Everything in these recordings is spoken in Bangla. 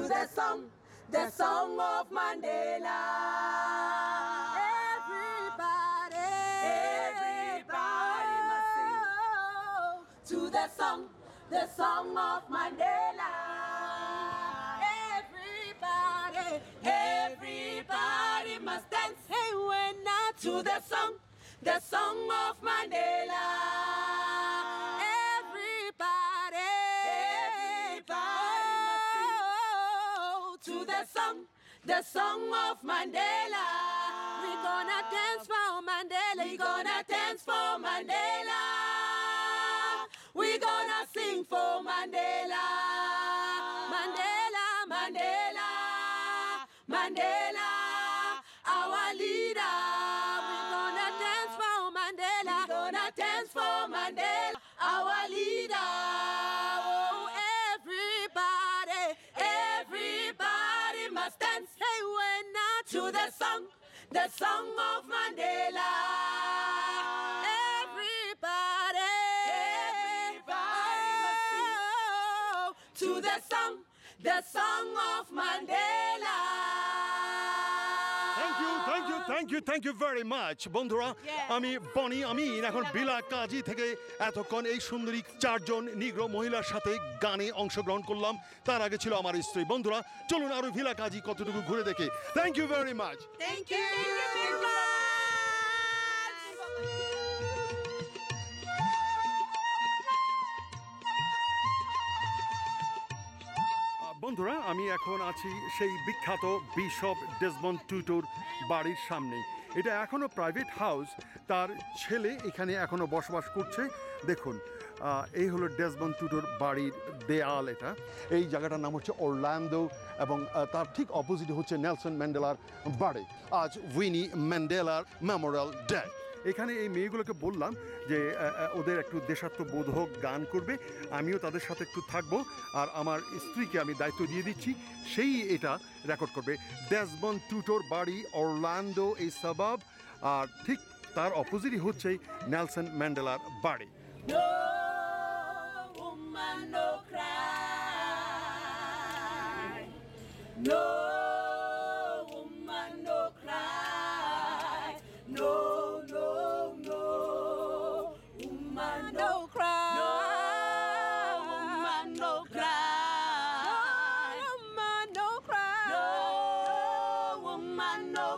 the song of Mandela. Everybody must sing to the song of Mandela. Everybody must dance. Hey, when not to the song of Mandela. Everybody must sing to the song of Mandela. We gonna dance for Mandela. We gonna dance for Mandela. We gonna sing for Mandela. Mandela, Mandela, Mandela, our leader. We gonna dance for Mandela. We gonna dance for Mandela, our leader. Oh, everybody must dance. Hey, when not to the song of Mandela. Everybody must sing to the song of Mandela. Thank you very much, বন্ধুরা। আমি বনি আমিন এখন ভিলা কাজী থেকে এতক্ষণ এই সুন্দরী চারজন নিগ্রো মহিলার সাথে গানে অংশগ্রহণ করলাম। তার আগে ছিল আমার স্ত্রী। বন্ধুরা চলুন আরো ভিলা কাজী কতটুকু ঘুরে দেখি। Thank you very much. Thank you. বন্ধুরা আমি এখন আছি সেই বিখ্যাত বিশপ ডেসমন্ড টুটুর বাড়ির সামনে। এটা এখনো প্রাইভেট হাউস, তার ছেলে এখানে এখনো বসবাস করছে। দেখুন এই হলো ডেসমন্ড টুটুর বাড়ির দেয়াল। এটা এই জায়গাটার নাম হচ্ছে অরল্যান্ডো এবং তার ঠিক অপোজিটে হচ্ছে নেলসন ম্যান্ডেলার বাড়ি। আজ উইনি ম্যান্ডেলার মেমোরিয়াল ডে। এখানে এই মেয়েগুলোকে বললাম যে ওদের একটু দেশাত্মবোধক গান করবে, আমিও তাদের সাথে একটু থাকবো, আর আমার স্ত্রীকে আমি দায়িত্ব দিয়ে দিচ্ছি, সেই এটা রেকর্ড করবে। ডেসমন্ড টুটোর বাড়ি অরল্যান্ডো এই সাবাব, আর ঠিক তার অপোজিটই হচ্ছে নেলসন ম্যান্ডেলার বাড়ি। No woman, no cry. No woman, no cry. No, no, no. Woman, no cry. No woman, no cry. No woman, no cry. No woman, no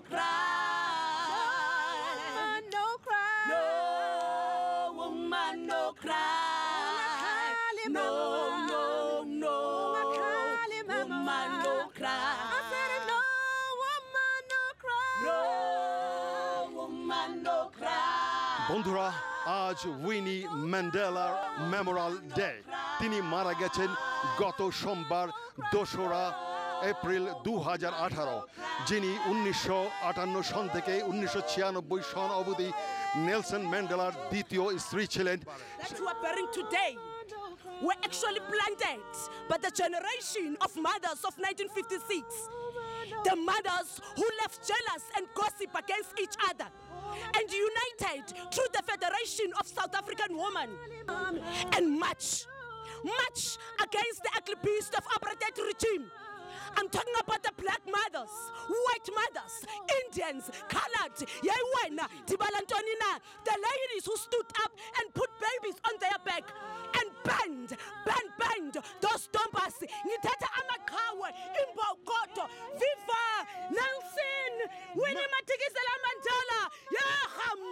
cry. No woman, no cry. No woman, no cry. No, no, no. Woman, no cry. I said it, no woman, no cry. No woman, no cry. বন্ধুরা আজ উইনি ম্যান্ডেলার মেমোরিয়াল ডে। তিনি মারা গেছেন গত সোমবার 2রা এপ্রিল 2018। যিনি 1958 সন থেকে 1996 সন অবধি নেলসন ম্যান্ডেলার দ্বিতীয় স্ত্রী ছিলেন। That we are bearing today were actually planted by the generation of mothers of 1956. The mothers who left jealous and gossip against each other and united through the Federation of South African Women and march against the ugly beast of apartheid regime. I'm talking about the black mothers, white mothers, Indians, colored, the ladies who stood up and put babies on their back and banned those stompers. Ngithatha amaqhawe, imbokodo, viva Nelson, Winnie Madikizela Mandela, yaham,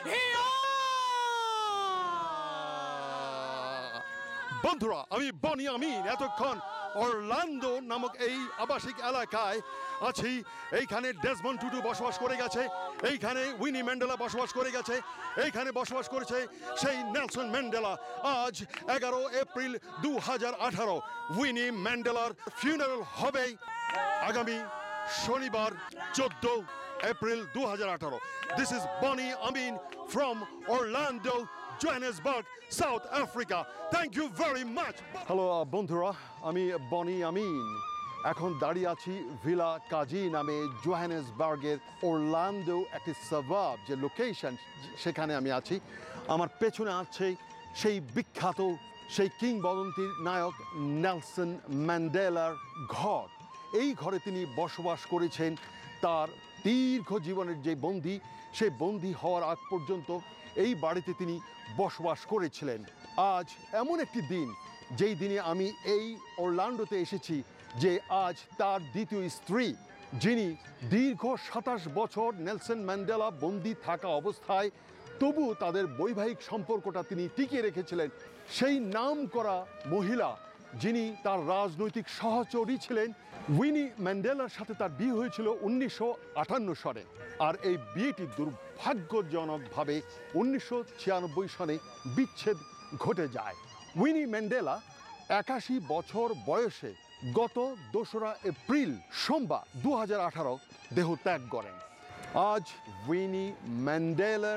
বন্ধুরা আমি বনি আমিন এতক্ষণ অরল্যান্ডো নামক এই আবাসিক এলাকায় আছি। এইখানে ডেসমন্ড টুটু বসবাস করে গেছে, এইখানে উইনি ম্যান্ডেলা বসবাস করে গেছে, এইখানে বসবাস করেছে সেই নেলসন ম্যান্ডেলা। আজ 11 এপ্রিল 2018 উইনি ম্যান্ডেলার ফিউনারাল হবে আগামী শনিবার 14 April 2018। This is Bony Amin from Orlando, Johannesburg, South Africa. Thank you very much. হ্যালো বন্ধুরা, আমি বনি আমিন এখন দাঁড়িয়ে আছি ভিলা কাজী নামে জোহানেসবার্গের অরল্যান্ডো একটি সাবাব যে লোকেশন, সেখানে আমি আছি। আমার পেছনে আছে সেই বিখ্যাত সেই কিংবদন্তির নায়ক নেলসন ম্যান্ডেলার ঘর। এই ঘরে তিনি বসবাস করেছেন তার দীর্ঘ জীবনের যে বন্দী, সেই বন্দী হওয়ার আগ পর্যন্ত এই বাড়িতে তিনি বসবাস করেছিলেন। আজ এমন একটি দিন যেই দিনে আমি এই অরল্যান্ডোতে এসেছি, যে আজ তার দ্বিতীয় স্ত্রী, যিনি দীর্ঘ 27 বছর নেলসন ম্যান্ডেলা বন্দী থাকা অবস্থায় তবু তাদের বৈবাহিক সম্পর্কটা তিনি টিকিয়ে রেখেছিলেন, সেই নাম করা মহিলা যিনি তার রাজনৈতিক সহচরী ছিলেন। উইনি ম্যান্ডেলার সাথে তার বিয়ে হয়েছিল 1958 সালে, আর এই বিয়েটি দুর্ভাগ্যজনকভাবে 1996 সালে বিচ্ছেদ ঘটে যায়। উইনি ম্যান্ডেলা 81 বছর বয়সে গত 2রা এপ্রিল সোমবার 2018 দেহ ত্যাগ করেন। আজ উইনি ম্যান্ডেলার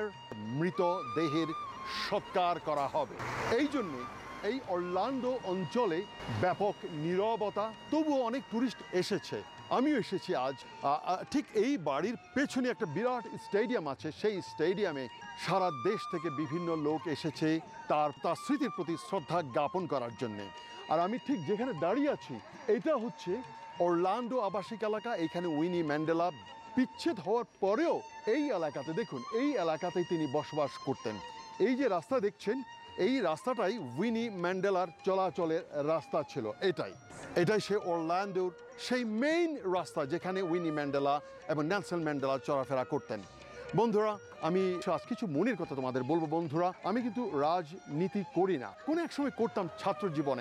মৃতদেহের সৎকার করা হবে। এই জন্যে এই অরল্যান্ডো অঞ্চলে ব্যাপক নীরবতা, তবুও অনেক টুরিস্ট এসেছে, আমিও এসেছি আজ। ঠিক এই বাড়ির পেছনে একটা বিরাট স্টেডিয়াম আছে, সেই স্টেডিয়ামে সারা দেশ থেকে বিভিন্ন লোক এসেছে তার স্মৃতির প্রতি শ্রদ্ধা জ্ঞাপন করার জন্যে। আর আমি ঠিক যেখানে দাঁড়িয়ে আছি, এটা হচ্ছে অরল্যান্ডো আবাসিক এলাকা। এখানে উইনি ম্যান্ডেলা বিচ্ছেদ হওয়ার পরেও এই এলাকাতে, দেখুন এই এলাকাতেই তিনি বসবাস করতেন। এই যে রাস্তা দেখছেন, এই রাস্তাটাই উইনি ম্যান্ডেলার চলাচলের রাস্তা ছিল। এটাই সে অরল্যান্ডোর সেই মেইন রাস্তা যেখানে উইনি ম্যান্ডেলা এবং নেলসন ম্যান্ডেলা চলাফেরা করতেন। বন্ধুরা, আমি আজ কিছু মনের কথা তোমাদের বলবো। বন্ধুরা, আমি কিন্তু রাজনীতি করি না, কোনো এক সময় করতাম ছাত্র জীবনে।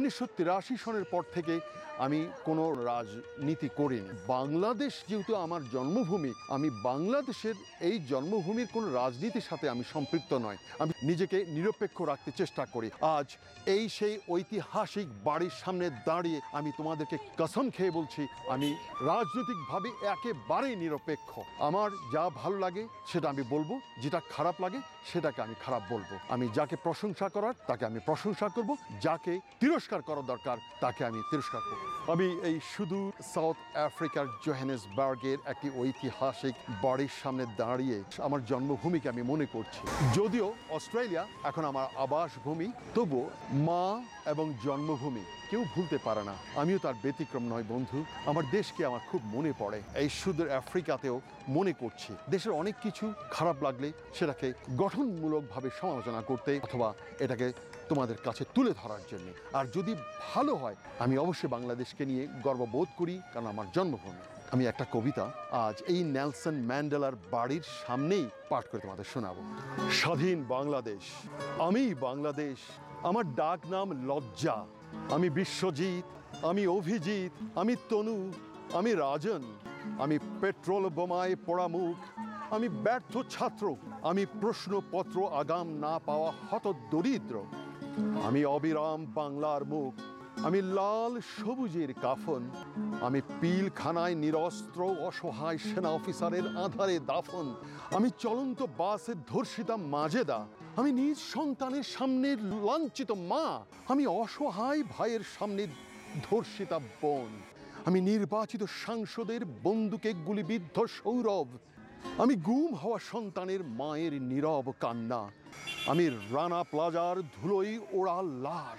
1983 সনের পর থেকে আমি কোনো রাজনীতি করিনি। বাংলাদেশ যেহেতু আমার জন্মভূমি, আমি বাংলাদেশের এই জন্মভূমির কোনো রাজনীতির সাথে আমি সম্পৃক্ত নয়। আমি নিজেকে নিরপেক্ষ রাখতে চেষ্টা করি। আজ এই সেই ঐতিহাসিক বাড়ির সামনে দাঁড়িয়ে আমি তোমাদেরকে কসম খেয়ে বলছি, আমি রাজনৈতিকভাবে একেবারেই নিরপেক্ষ। আমার যা ভালো লাগে সেটা আমি বলবো, যেটা খারাপ লাগে সেটাকে আমি খারাপ বলবো। আমি যাকে প্রশংসা করার তাকে আমি প্রশংসা করব, যাকে তিরস্কার করা দরকার তাকে আমি তিরস্কার করব। আমি এই সুদূর সাউথ আফ্রিকার জোহানেসবার্গের একটি ঐতিহাসিক বাড়ির সামনে দাঁড়িয়ে আমার জন্মভূমিকে আমি মনে করছি। যদিও অস্ট্রেলিয়া এখন আমার আবাসভূমি, তবুও মা এবং জন্মভূমি কেউ ভুলতে পারে না। আমিও তার ব্যতিক্রম নয় বন্ধু। আমার দেশকে আমার খুব মনে পড়ে। এই সুদূর আফ্রিকাতেও মনে করছি। দেশের অনেক কিছু খারাপ লাগলে সেটাকে গঠনমূলকভাবে সমালোচনা করতে অথবা এটাকে তোমাদের কাছে তুলে ধরার জন্য। আর যদি ভালো হয়, আমি অবশ্যই বাংলাদেশকে নিয়ে গর্ববোধ করি, কারণ আমার জন্মভূমি। আমি একটা কবিতা আজ এই নেলসন ম্যান্ডেলার বাড়ির সামনেই পাঠ করে তোমাদের শোনাবো। স্বাধীন বাংলাদেশ, আমি বাংলাদেশ, আমার ডাক নাম লজ্জা। আমি বিশ্বজিৎ, আমি অভিজিৎ, আমি তনু, আমি রাজন, আমি পেট্রোল বোমায় পোড়া মুখ, আমি ব্যর্থ ছাত্র, আমি প্রশ্নপত্র আগাম না পাওয়া হতদরিদ্র, আমি অবিরাম বাংলার মুখ, আমি লাল সবুজের কাফন, আমি পিলখানায় নিরস্ত্র অসহায় সেনা অফিসারের আধারে দাফন, আমি চলন্ত বাসে ধর্ষিতা মাজেদা, আমি নিজ সন্তানের সামনে লাঞ্ছিত মা, আমি অসহায় ভাইয়ের সামনে ধর্ষিতা বোন, আমি নির্বাচিত সাংসদের বন্দুকে গুলিবিদ্ধ সৌরভ, আমি গুম হওয়া সন্তানের মায়ের নীরব কান্না, আমি রানা প্লাজার ধুলোই ওড়া লাশ,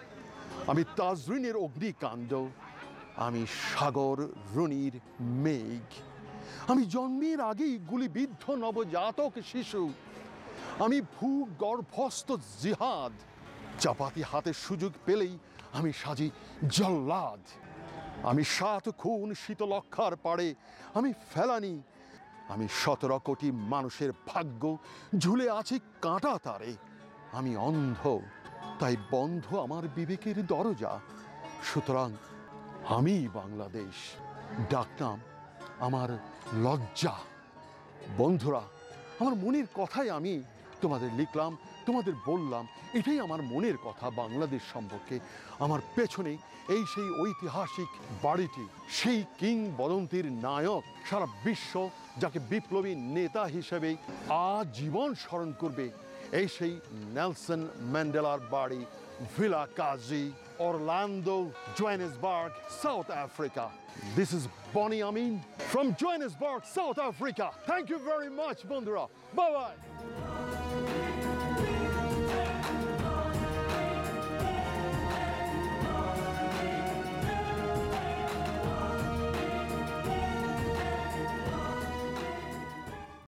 আমি তাজরিনের অগ্নিকাণ্ড, আমি সাগর রুনির মেঘ, আমি জন্মের আগেই গুলিবিদ্ধ নবজাতক শিশু, আমি ভূগর্ভস্থ জিহাদ, চাপাতি হাতের সুযোগ পেলেই আমি সাজি জল্লাদ, আমি 7 খুন শীতলক্ষার পাড়ে, আমি ফেলানি, আমি 17 কোটি মানুষের ভাগ্য ঝুলে আছে কাঁটা তারে, আমি অন্ধ তাই বন্ধ আমার বিবেকের দরজা, সুতরাং আমি বাংলাদেশ, ডাকনাম আমার লজ্জা। বন্ধুরা, আমার মনের কথাই আমি তোমাদের লিখলাম, তোমাদের বললাম, এটাই আমার মনের কথা বাংলাদেশ সম্পর্কে। আমার পেছনে এই সেই ঐতিহাসিক বাড়িটি, সেই কিংবদন্তির নায়ক, সারা বিশ্ব যাকে বিপ্লবী নেতা হিসেবে আজীবন স্মরণ করবে, এই সেই নেলসন ম্যান্ডেলার বাড়ি, Vilakazi, Orlando, Johannesburg, South Africa. This is Bonnie Amin from Johannesburg, South Africa. Thank you very much, বন্ধুরা. Bye bye.